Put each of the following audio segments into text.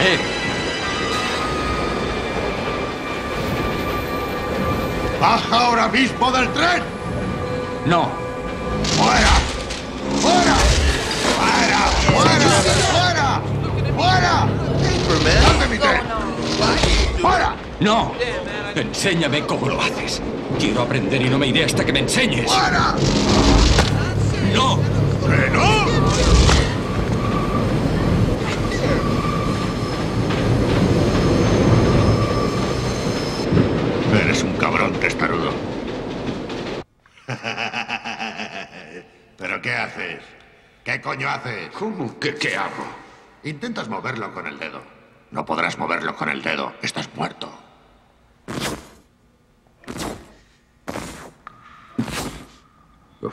¡Déjame! ¡Baja ahora mismo del tren! ¡No! ¡Fuera! ¡Fuera! ¡Fuera! ¡Fuera! ¡Fuera! ¡Fuera! ¡Sal de mi tren! ¡Fuera! ¡No! Enséñame cómo lo haces. Quiero aprender y no me iré hasta que me enseñes. ¡Fuera! ¡No! ¡Que no! Eres un cabrón testarudo. ¿Pero qué haces? ¿Qué coño haces? ¿Cómo que qué hago? Intentas moverlo con el dedo. No podrás moverlo con el dedo. Estás muerto. Uf.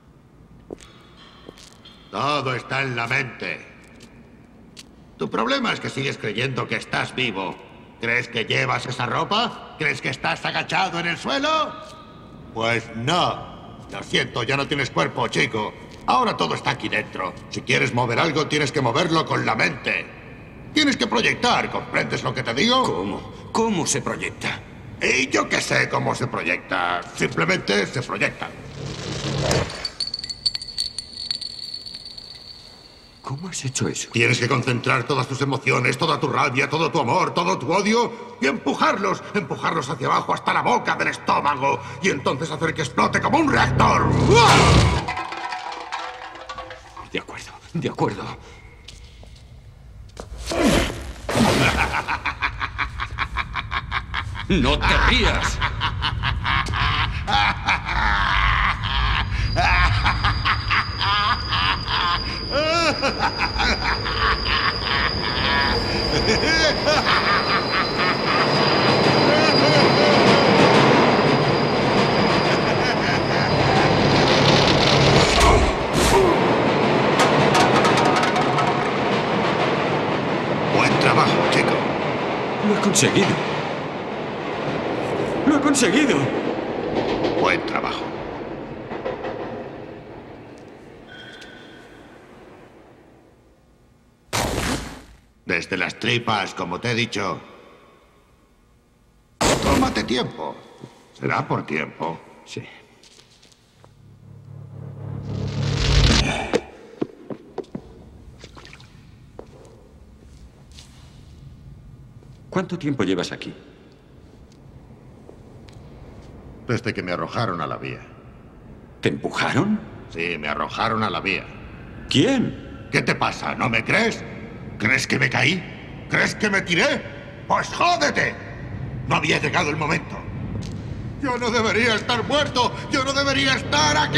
Todo está en la mente. Tu problema es que sigues creyendo que estás vivo. ¿Crees que llevas esa ropa? ¿Crees que estás agachado en el suelo? Pues no. Lo siento, ya no tienes cuerpo, chico. Ahora todo está aquí dentro. Si quieres mover algo, tienes que moverlo con la mente. Tienes que proyectar, ¿comprendes lo que te digo? ¿Cómo? ¿Cómo se proyecta? Y yo qué sé cómo se proyecta. Simplemente se proyecta. ¿Cómo has hecho eso? Tienes que concentrar todas tus emociones, toda tu rabia, todo tu amor, todo tu odio y empujarlos hacia abajo hasta la boca del estómago y entonces hacer que explote como un reactor. De acuerdo, de acuerdo. ¡No te rías! Buen trabajo, chico. Lo he conseguido. ¡Lo he conseguido! Buen trabajo. Desde las tripas, como te he dicho. Tómate tiempo. Será por tiempo. Sí. ¿Cuánto tiempo llevas aquí? Desde que me arrojaron a la vía. ¿Te empujaron? Sí, me arrojaron a la vía. ¿Quién? ¿Qué te pasa? ¿No me crees? ¿Crees que me caí? ¿Crees que me tiré? ¡Pues jódete! No había llegado el momento. Yo no debería estar muerto. Yo no debería estar aquí.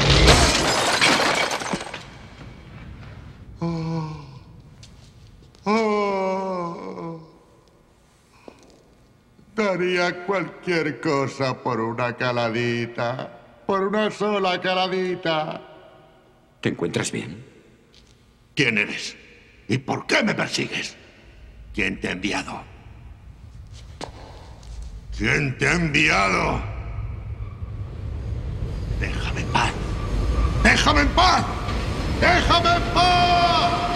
Daría cualquier cosa por una caladita. Por una sola caladita. ¿Te encuentras bien? ¿Quién eres? ¿Y por qué me persigues? ¿Quién te ha enviado? ¿Quién te ha enviado? Déjame en paz. ¡Déjame en paz! ¡Déjame en paz!